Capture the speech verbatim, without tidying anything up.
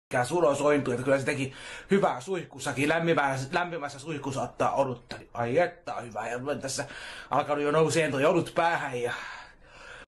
mikään sulosointu, että kyllä se teki hyvää suihkussakin, lämpimässä, lämpimässä suihkussa ottaa olutta. Ai että hyvä, ja tässä alkanut jo nouseen toi olut päähän ja